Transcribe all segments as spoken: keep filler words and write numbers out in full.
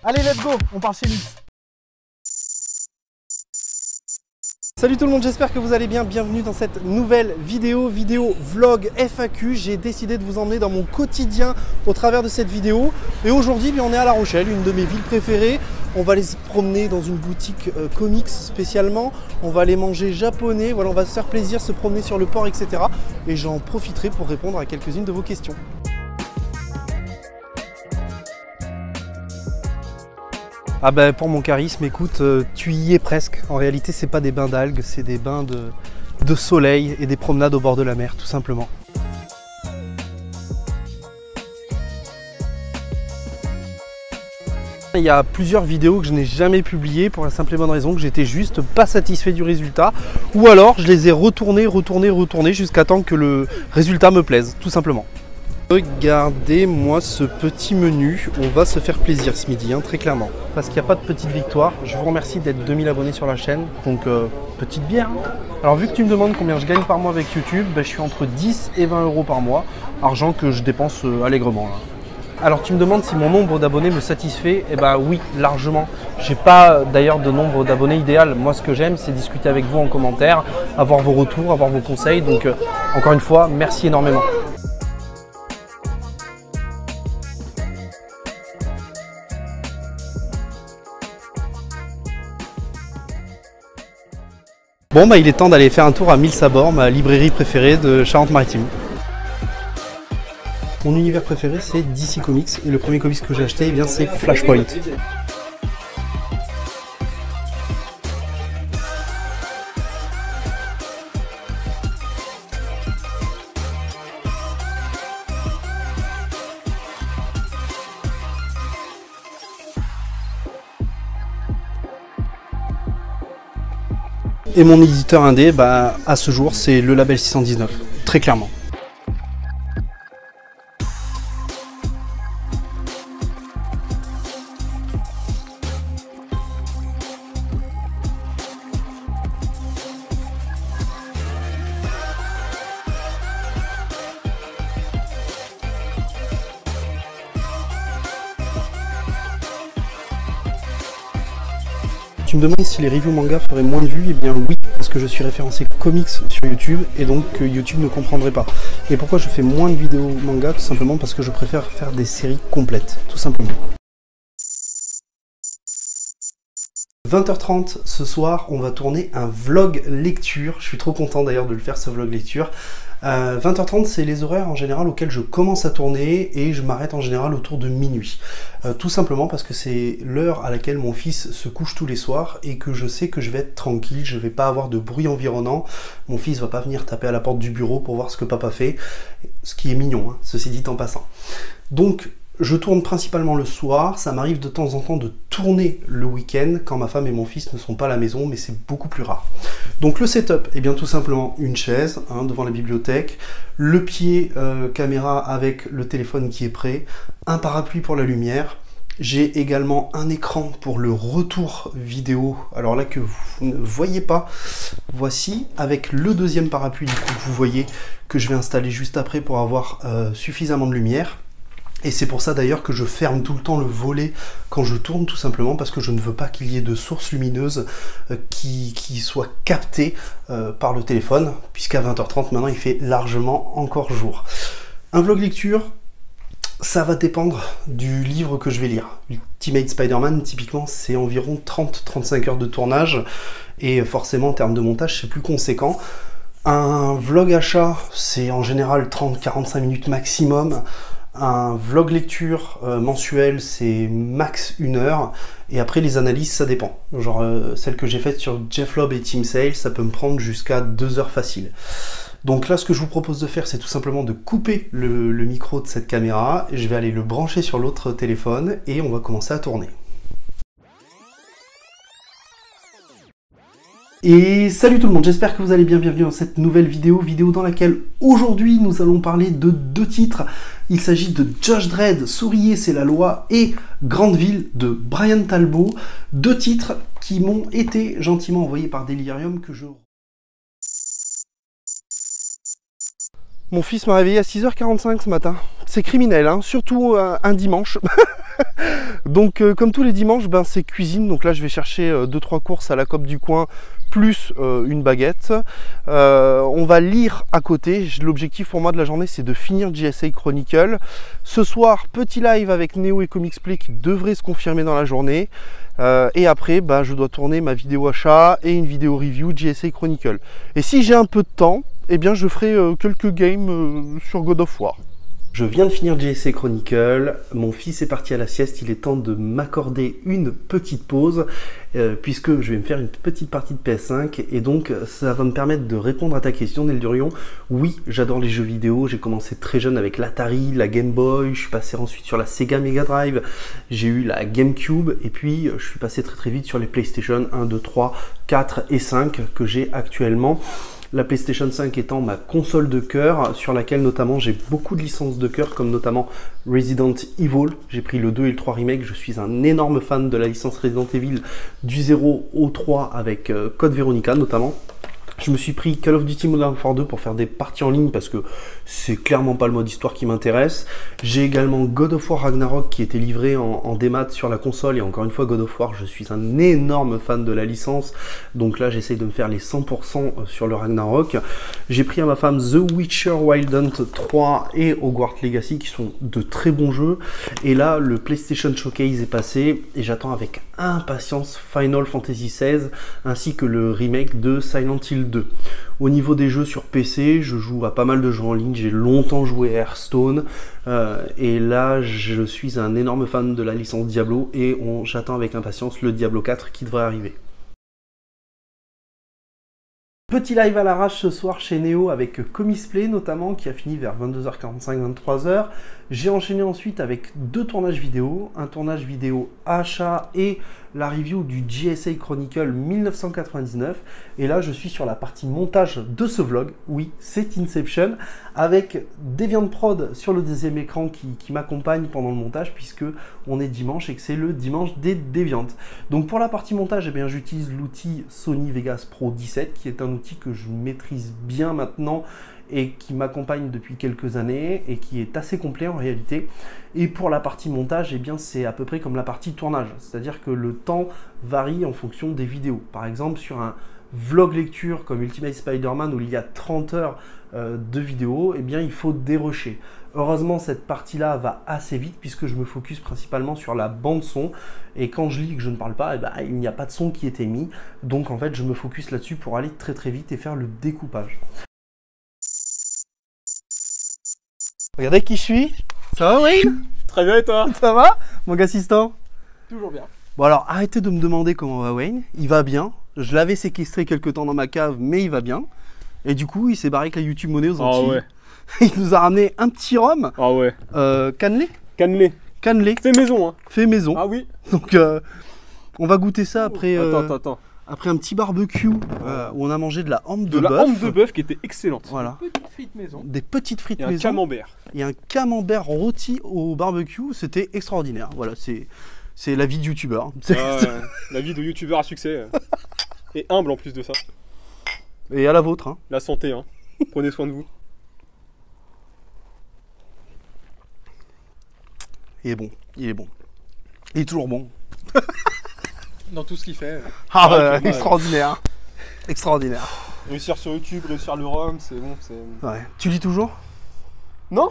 Allez, let's go, on part chez Lix. Salut tout le monde, j'espère que vous allez bien. Bienvenue dans cette nouvelle vidéo, vidéo vlog F A Q. J'ai décidé de vous emmener dans mon quotidien au travers de cette vidéo. Et aujourd'hui, on est à La Rochelle, une de mes villes préférées. On va aller se promener dans une boutique euh, comics spécialement. On va aller manger japonais. Voilà, on va se faire plaisir, se promener sur le port, et cetera. Et j'en profiterai pour répondre à quelques-unes de vos questions. Ah ben pour mon charisme, écoute, euh, tu y es presque. En réalité, c'est pas des bains d'algues, c'est des bains de, de soleil et des promenades au bord de la mer, tout simplement. Il y a plusieurs vidéos que je n'ai jamais publiées pour la simple et bonne raison que j'étais juste pas satisfait du résultat. Ou alors, je les ai retournés, retournés, retournés jusqu'à temps que le résultat me plaise, tout simplement. Regardez-moi ce petit menu, on va se faire plaisir ce midi, hein, très clairement. Parce qu'il n'y a pas de petite victoire, je vous remercie d'être deux mille abonnés sur la chaîne, donc euh, petite bière. Hein. Alors vu que tu me demandes combien je gagne par mois avec YouTube, ben, je suis entre dix et vingt euros par mois, argent que je dépense euh, allègrement. Là. Alors tu me demandes si mon nombre d'abonnés me satisfait, eh ben oui, largement. J'ai pas d'ailleurs de nombre d'abonnés idéal, moi ce que j'aime c'est discuter avec vous en commentaire, avoir vos retours, avoir vos conseils, donc euh, encore une fois, merci énormément. Bon bah il est temps d'aller faire un tour à Mille Sabords, ma librairie préférée de Charente-Maritime. Mon univers préféré c'est D C Comics et le premier comics que j'ai acheté eh bien c'est Flashpoint. Et mon éditeur indé, bah, à ce jour, c'est le label six cent dix-neuf, très clairement. Tu me demandes si les reviews manga feraient moins de vues, et eh bien oui, parce que je suis référencé comics sur YouTube et donc que YouTube ne comprendrait pas. Et pourquoi je fais moins de vidéos manga? Tout simplement parce que je préfère faire des séries complètes, tout simplement. vingt heures trente ce soir, on va tourner un vlog lecture. Je suis trop content d'ailleurs de le faire, ce vlog lecture. Euh, vingt heures trente, c'est les horaires en général auxquels je commence à tourner et je m'arrête en général autour de minuit. Euh, tout simplement parce que c'est l'heure à laquelle mon fils se couche tous les soirs et que je sais que je vais être tranquille, je vais pas avoir de bruit environnant. Mon fils va pas venir taper à la porte du bureau pour voir ce que papa fait, ce qui est mignon, hein, ceci dit en passant. Donc, je tourne principalement le soir, ça m'arrive de temps en temps de tourner le week-end quand ma femme et mon fils ne sont pas à la maison, mais c'est beaucoup plus rare. Donc le setup, eh bien tout simplement une chaise hein, devant la bibliothèque, le pied euh, caméra avec le téléphone qui est prêt, un parapluie pour la lumière, j'ai également un écran pour le retour vidéo, alors là que vous ne voyez pas, voici, avec le deuxième parapluie du coup, que vous voyez que je vais installer juste après pour avoir euh, suffisamment de lumière. Et c'est pour ça d'ailleurs que je ferme tout le temps le volet quand je tourne, tout simplement parce que je ne veux pas qu'il y ait de sources lumineuses euh, qui, qui soient captées euh, par le téléphone, puisqu'à vingt heures trente maintenant il fait largement encore jour. Un vlog lecture, ça va dépendre du livre que je vais lire. Ultimate Spider-Man, typiquement, c'est environ trente à trente-cinq heures de tournage, et forcément en termes de montage c'est plus conséquent. Un vlog achat, c'est en général trente à quarante-cinq minutes maximum. Un vlog lecture euh, mensuel, c'est max une heure. Et après, les analyses, ça dépend. Genre, euh, celle que j'ai faite sur Jeff Lobb et Team Sale, ça peut me prendre jusqu'à deux heures facile. Donc là, ce que je vous propose de faire, c'est tout simplement de couper le, le micro de cette caméra. Je vais aller le brancher sur l'autre téléphone et on va commencer à tourner. Et salut tout le monde, j'espère que vous allez bien, bienvenue dans cette nouvelle vidéo, vidéo dans laquelle aujourd'hui nous allons parler de deux titres. Il s'agit de Judge Dredd, Souriez c'est la loi, et Grande Ville de Brian Talbot, deux titres qui m'ont été gentiment envoyés par Delirium que je... Mon fils m'a réveillé à six heures quarante-cinq ce matin. C'est criminel, hein, surtout euh, un dimanche. Donc euh, comme tous les dimanches, ben, c'est cuisine. Donc là je vais chercher euh, deux trois courses à la Coop du coin, plus euh, une baguette. Euh, on va lire à côté. L'objectif pour moi de la journée, c'est de finir G S A Chronicle. Ce soir, petit live avec Néo et Comics Play qui devrait se confirmer dans la journée. Euh, et après, ben, je dois tourner ma vidéo achat et une vidéo review G S A Chronicle. Et si j'ai un peu de temps, eh bien je ferai euh, quelques games euh, sur God of War. Je viens de finir G S A Chronicle, mon fils est parti à la sieste, il est temps de m'accorder une petite pause euh, puisque je vais me faire une petite partie de P S cinq et donc ça va me permettre de répondre à ta question, Nel Durion. Oui, j'adore les jeux vidéo, j'ai commencé très jeune avec l'Atari, la Game Boy, je suis passé ensuite sur la Sega Mega Drive, j'ai eu la GameCube et puis je suis passé très très vite sur les PlayStation un, deux, trois, quatre et cinq que j'ai actuellement. La PlayStation cinq étant ma console de cœur, sur laquelle notamment j'ai beaucoup de licences de cœur, comme notamment Resident Evil. J'ai pris le deux et le trois remake, je suis un énorme fan de la licence Resident Evil du zéro au trois avec euh, Code Veronica notamment. Je me suis pris Call of Duty Modern Warfare deux pour faire des parties en ligne parce que c'est clairement pas le mode histoire qui m'intéresse. J'ai également God of War Ragnarok qui était livré en, en démat sur la console et encore une fois God of War, je suis un énorme fan de la licence donc là j'essaye de me faire les cent pour cent sur le Ragnarok. J'ai pris à ma femme The Witcher Wild Hunt trois et Hogwarts Legacy qui sont de très bons jeux et là le PlayStation Showcase est passé et j'attends avec impatience Final Fantasy seize ainsi que le remake de Silent Hill deux. Au niveau des jeux sur P C, je joue à pas mal de jeux en ligne, j'ai longtemps joué Hearthstone euh, et là je suis un énorme fan de la licence Diablo et j'attends avec impatience le Diablo quatre qui devrait arriver. Petit live à l'arrache ce soir chez Néo avec Comics Play notamment qui a fini vers vingt-deux heures quarante-cinq, vingt-trois heures. J'ai enchaîné ensuite avec deux tournages vidéo, un tournage vidéo achat et la review du G S A Chronicle mille neuf cent quatre-vingt-dix-neuf. Et là je suis sur la partie montage de ce vlog, oui c'est Inception, avec DeviantProd sur le deuxième écran qui, qui m'accompagne pendant le montage puisque on est dimanche et que c'est le dimanche des Deviant. Donc pour la partie montage, eh bien j'utilise l'outil Sony Vegas Pro dix-sept qui est un outil que je maîtrise bien maintenant et qui m'accompagne depuis quelques années et qui est assez complet en réalité. Et pour la partie montage, eh bien c'est à peu près comme la partie tournage, c'est-à-dire que le temps varie en fonction des vidéos. Par exemple sur un vlog lecture comme Ultimate Spider-Man où il y a trente heures euh, de vidéos, eh bien il faut dérusher. Heureusement cette partie-là va assez vite puisque je me focus principalement sur la bande son et quand je lis et que je ne parle pas, eh ben, il n'y a pas de son qui est émis. Donc en fait je me focus là-dessus pour aller très très vite et faire le découpage. Regardez qui je suis. Ça va Wayne? Très bien et toi? Ça va mon gars assistant? Toujours bien. Bon alors arrêtez de me demander comment va Wayne. Il va bien. Je l'avais séquestré quelque temps dans ma cave mais il va bien. Et du coup il s'est barré avec la YouTube Monnaie aux Antilles. Ah ouais. Il nous a ramené un petit rhum. Ah ouais. Euh, cannelé. Cannelé. Cannelé. Fait maison hein. Fait maison. Ah oui. Donc euh, on va goûter ça après, Attends, euh, attends, attends. après un petit barbecue euh, où on a mangé de la hampe de, De la bœuf. hampe de bœuf qui était excellente. Voilà. Petite frite maison. Des petites frites Et un maison. camembert. Et un camembert rôti au barbecue. C'était extraordinaire. Voilà, c'est c'est la vie de youtubeur. Ah, ouais. La vie de youtubeur à succès. Et humble en plus de ça. Et à la vôtre. Hein. La santé, hein. Prenez soin de vous. Il est bon, il est bon. Il est toujours bon. Dans tout ce qu'il fait. Ah, Ouais, ouais, tu vois, extraordinaire. Extraordinaire. Réussir sur YouTube, réussir le rhum, c'est bon. c'est... Ouais. Tu lis toujours? Non.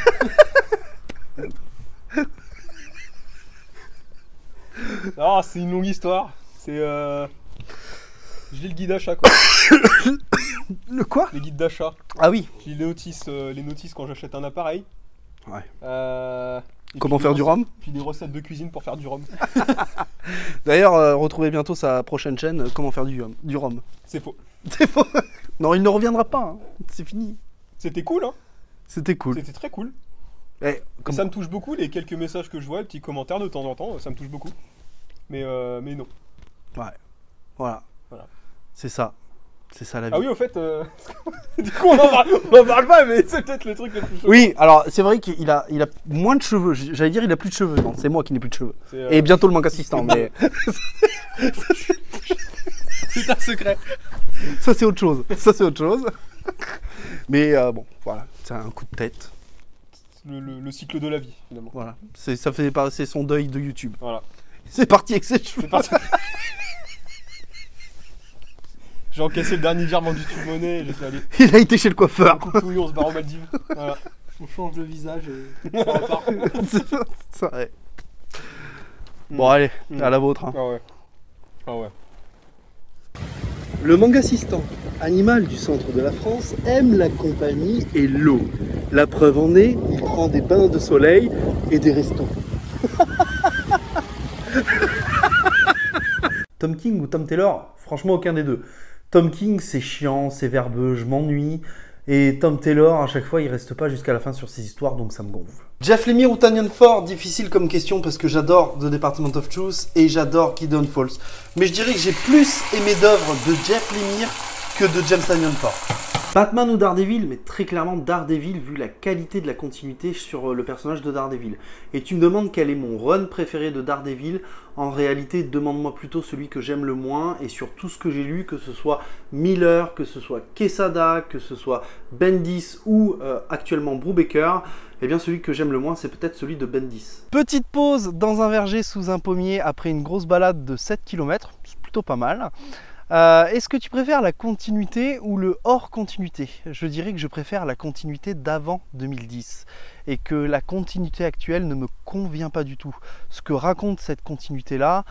Ah, c'est une longue histoire. C'est euh... Je lis le guide d'achat quoi. Le quoi? Les guides d'achat. Ah oui. Je lis les notices, euh, les notices quand j'achète un appareil. Ouais. Euh... Comment faire du rhum? Puis des recettes de cuisine pour faire du rhum. D'ailleurs, euh, retrouvez bientôt sa prochaine chaîne, euh, Comment faire du, du rhum. C'est faux. C'est faux. Non, il ne reviendra pas. Hein. C'est fini. C'était cool, hein. C'était cool. C'était très cool. Et, comme... Ça me touche beaucoup, les quelques messages que je vois, les petits commentaires de temps en temps, ça me touche beaucoup. Mais, euh, mais non. Ouais. Voilà. Voilà. C'est ça. C'est ça la vie. Ah oui, au fait, euh... du coup on en, parle, on en parle pas, mais c'est peut-être le truc le plus chaud. Oui, alors c'est vrai qu'il a, il a moins de cheveux. J'allais dire il a plus de cheveux. Non, c'est moi qui n'ai plus de cheveux. Euh... Et bientôt le manque assistant, mais... C'est un secret. Ça c'est autre chose. Ça c'est autre chose. Mais euh, bon, voilà. C'est un coup de tête. Le, le, le cycle de la vie, finalement. Voilà. Ça fait passer son deuil de YouTube. Voilà. C'est parti avec ses cheveux. J'ai encaissé le dernier virement du Tube Money et j'étais allé. Il a été chez le coiffeur. Coucou, on se barre aux Maldives. Voilà. On change de visage et ça repart. C'est vrai. Bon, mmh. allez, mmh. à la vôtre. Hein. Ah ouais. Ah ouais. Le mangassistant, animal du centre de la France, aime la compagnie et l'eau. La preuve en est, il prend des bains de soleil et des restos. Tom King ou Tom Taylor, franchement aucun des deux. Tom King, c'est chiant, c'est verbeux, je m'ennuie. Et Tom Taylor, à chaque fois, il reste pas jusqu'à la fin sur ses histoires, donc ça me gonfle. Jeff Lemire ou Tynion Ford, difficile comme question parce que j'adore The Department of Truth et j'adore Gideon Falls. Mais je dirais que j'ai plus aimé d'œuvres de Jeff Lemire que de James Tynion Ford. Batman ou Daredevil, mais très clairement Daredevil vu la qualité de la continuité sur le personnage de Daredevil. Et tu me demandes quel est mon run préféré de Daredevil. En réalité, demande-moi plutôt celui que j'aime le moins et sur tout ce que j'ai lu, que ce soit Miller, que ce soit Quesada, que ce soit Bendis ou euh, actuellement Brubaker, eh bien celui que j'aime le moins, c'est peut-être celui de Bendis. Petite pause dans un verger sous un pommier après une grosse balade de sept kilomètres, c'est plutôt pas mal. Euh, Est-ce que tu préfères la continuité ou le hors continuité? Je dirais que je préfère la continuité d'avant deux mille dix et que la continuité actuelle ne me convient pas du tout. Ce que raconte cette continuité-là,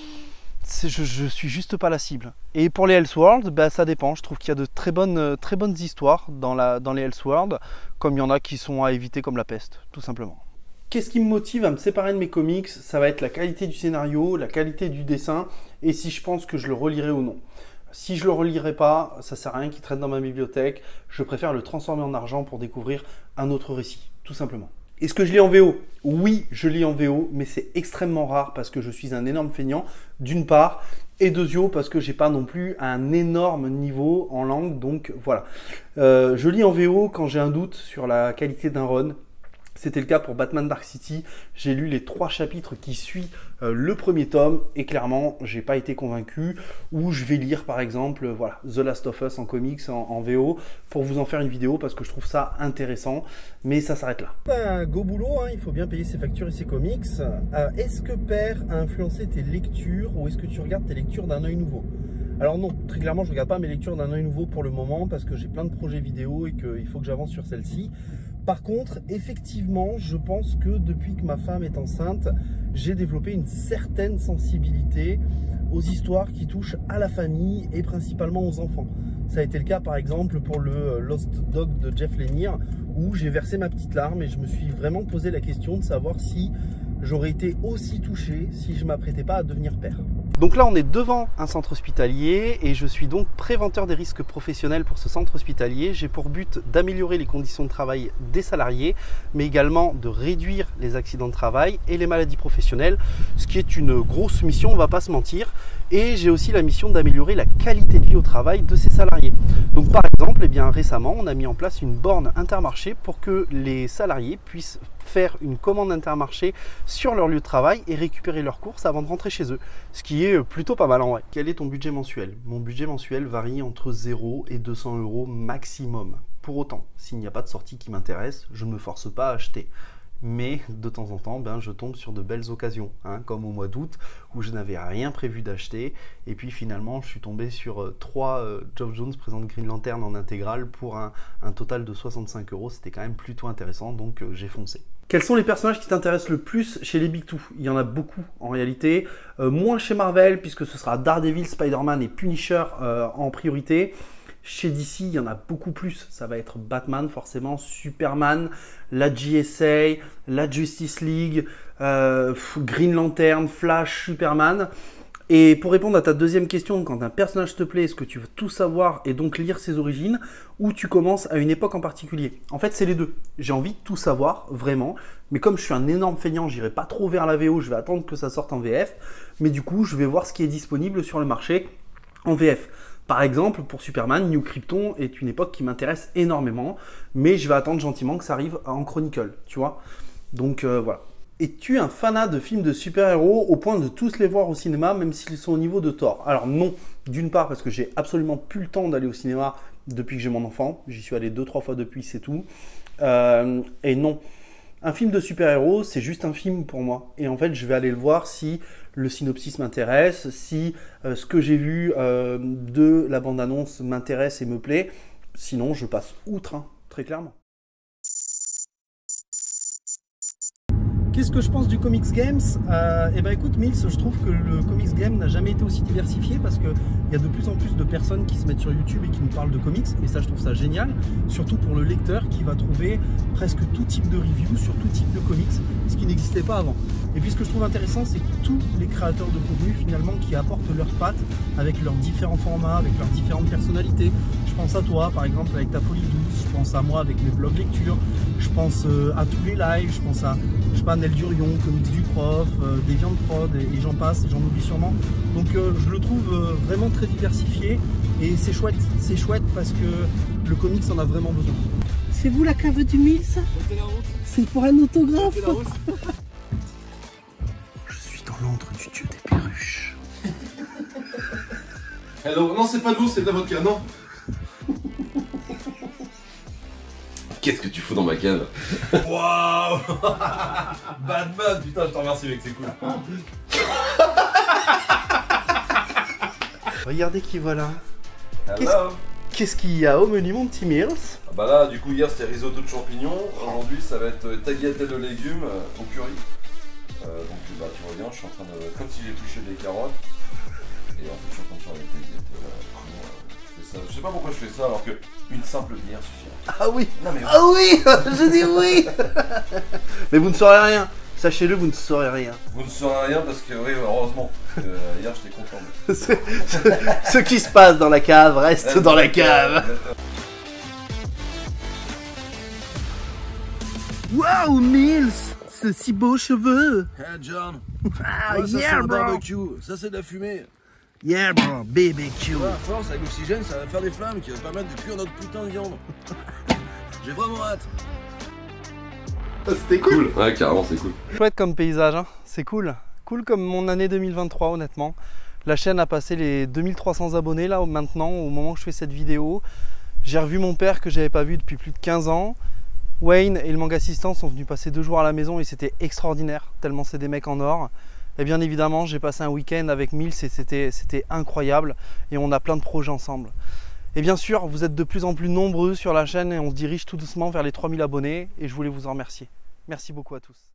je, je suis juste pas la cible. Et pour les Elseworlds, bah, ça dépend. Je trouve qu'il y a de très bonnes, très bonnes histoires dans, la, dans les Elseworlds, comme il y en a qui sont à éviter comme la peste, tout simplement. Qu'est-ce qui me motive à me séparer de mes comics? Ça va être la qualité du scénario, la qualité du dessin et si je pense que je le relirai ou non. Si je le relirai pas, ça sert à rien qu'il traîne dans ma bibliothèque. Je préfère le transformer en argent pour découvrir un autre récit, tout simplement. Est-ce que je lis en V O? Oui, je lis en V O, mais c'est extrêmement rare parce que je suis un énorme feignant, d'une part, et deuxièmement parce que j'ai pas non plus un énorme niveau en langue, donc voilà. Euh, je lis en V O quand j'ai un doute sur la qualité d'un run. C'était le cas pour Batman Dark City. J'ai lu les trois chapitres qui suivent euh, le premier tome et clairement, j'ai pas été convaincu. Ou je vais lire par exemple, voilà, The Last of Us en comics, en, en V O, pour vous en faire une vidéo parce que je trouve ça intéressant. Mais ça s'arrête là. Ben, go boulot, hein, il faut bien payer ses factures et ses comics. Euh, est-ce que Père a influencé tes lectures ou est-ce que tu regardes tes lectures d'un œil nouveau? Alors non, très clairement, je ne regarde pas mes lectures d'un œil nouveau pour le moment parce que j'ai plein de projets vidéo et qu'il faut que j'avance sur celle-ci. Par contre, effectivement, je pense que depuis que ma femme est enceinte, j'ai développé une certaine sensibilité aux histoires qui touchent à la famille et principalement aux enfants. Ça a été le cas par exemple pour le Lost Dog de Jeff Lemire où j'ai versé ma petite larme et je me suis vraiment posé la question de savoir si j'aurais été aussi touché si je m'apprêtais pas à devenir père. Donc là on est devant un centre hospitalier et je suis donc préventeur des risques professionnels pour ce centre hospitalier. J'ai pour but d'améliorer les conditions de travail des salariés mais également de réduire les accidents de travail et les maladies professionnelles, ce qui est une grosse mission, on va pas se mentir. Et j'ai aussi la mission d'améliorer la qualité de vie au travail de ces salariés. Donc par exemple, eh bien, récemment, on a mis en place une borne Intermarché pour que les salariés puissent faire une commande Intermarché sur leur lieu de travail et récupérer leurs courses avant de rentrer chez eux. Ce qui est plutôt pas mal en vrai. Quel est ton budget mensuel? Mon budget mensuel varie entre zéro et deux cents euros maximum. Pour autant, s'il n'y a pas de sortie qui m'intéresse, je ne me force pas à acheter. Mais de temps en temps, ben, je tombe sur de belles occasions, hein, comme au mois d'août où je n'avais rien prévu d'acheter et puis finalement je suis tombé sur euh, trois euh, Geoff Jones présente Green Lantern en intégrale pour un, un total de soixante-cinq euros. C'était quand même plutôt intéressant, donc euh, j'ai foncé. Quels sont les personnages qui t'intéressent le plus chez les Big Two? Il y en a beaucoup en réalité, euh, moins chez Marvel puisque ce sera Daredevil, Spider-Man et Punisher euh, en priorité. Chez D C, il y en a beaucoup plus. Ça va être Batman, forcément, Superman, la G S A, la Justice League, euh, Green Lantern, Flash, Superman. Et pour répondre à ta deuxième question, quand un personnage te plaît, est-ce que tu veux tout savoir et donc lire ses origines, ou tu commences à une époque en particulier? En fait, c'est les deux. J'ai envie de tout savoir, vraiment. Mais comme je suis un énorme feignant, j'irai pas trop vers la V O, je vais attendre que ça sorte en V F. Mais du coup, je vais voir ce qui est disponible sur le marché en V F. Par exemple, pour Superman, New Krypton est une époque qui m'intéresse énormément, mais je vais attendre gentiment que ça arrive en Chronicle, tu vois. Donc euh, voilà. Es-tu un fanat de films de super-héros au point de tous les voir au cinéma, même s'ils sont au niveau de Thor? Alors non, d'une part parce que j'ai absolument plus le temps d'aller au cinéma depuis que j'ai mon enfant. J'y suis allé deux, trois fois depuis, c'est tout. Euh, et non, un film de super-héros, c'est juste un film pour moi. Et en fait, je vais aller le voir si le synopsis m'intéresse, si euh, ce que j'ai vu euh, de la bande-annonce m'intéresse et me plaît. Sinon, je passe outre, hein, très clairement. Qu'est-ce que je pense du Comics Games? euh, Eh ben écoute Mills, je trouve que le Comics Game n'a jamais été aussi diversifié parce qu'il y a de plus en plus de personnes qui se mettent sur YouTube et qui nous parlent de comics, et ça je trouve ça génial, surtout pour le lecteur qui va trouver presque tout type de review sur tout type de comics, ce qui n'existait pas avant. Et puis ce que je trouve intéressant, c'est tous les créateurs de contenu finalement qui apportent leurs pattes avec leurs différents formats, avec leurs différentes personnalités. Je pense à toi par exemple avec ta folie douce, je pense à moi avec mes vlogs lecture, je pense euh, à tous les lives, je pense à, je sais pas, Nel Durion, Comics du Prof, euh, des Viandes Prod, et, et j'en passe, et j'en oublie sûrement. Donc euh, je le trouve euh, vraiment très diversifié, et c'est chouette, c'est chouette parce que le comics en a vraiment besoin. C'est vous la cave du Mills? C'est pour un autographe? Je suis dans l'antre du dieu des perruches. Alors, non, c'est pas nous, c'est de la vodka, non. Qu'est-ce que tu fous dans ma cave? Waouh. Batman, putain, je te remercie mec, c'est cool. Regardez qui voilà. Qu'est-ce Qu'est-ce qu'il y a au menu, mon petit Mills? ah bah là, du coup, hier c'était risotto de champignons. Aujourd'hui, ça va être tagliatelle de légumes euh, au curry. Euh, donc, bah, tu vois bien, je suis en train de. Comme si j'épluchais des carottes. Et en fait, je suis en train de faire les tagliatelles. Euh, je fais ça. Je sais pas pourquoi je fais ça alors que une simple bière suffit. Ah oui. Non, mais... Ah oui. Je dis oui. Mais vous ne saurez rien. Sachez-le, vous ne saurez rien. Vous ne saurez rien parce que, oui, heureusement. Euh, hier, j'étais content. Mais... ce, ce qui se passe dans la cave reste dans la cave. Waouh, Mills, ce si beaux cheveux. Hey John, Ah, ouais, ça yeah, c'est le bro. barbecue, ça c'est de la fumée. Yeah, bro, B B Q. Ouais, à force avec l'oxygène, ça va faire des flammes qui vont permettre de cuire notre putain de viande. J'ai vraiment hâte. C'était cool. Cool, ouais, carrément, c'est cool. Chouette comme paysage, hein. C'est cool. Cool comme mon année deux mille vingt-trois, honnêtement. La chaîne a passé les deux mille trois cents abonnés là maintenant, au moment où je fais cette vidéo. J'ai revu mon père que j'avais pas vu depuis plus de quinze ans. Wayne et le manga assistant sont venus passer deux jours à la maison et c'était extraordinaire, tellement c'est des mecs en or. Et bien évidemment, j'ai passé un week-end avec Mills et c'était c'était incroyable, et on a plein de projets ensemble. Et bien sûr, vous êtes de plus en plus nombreux sur la chaîne et on se dirige tout doucement vers les trois mille abonnés, et je voulais vous en remercier. Merci beaucoup à tous.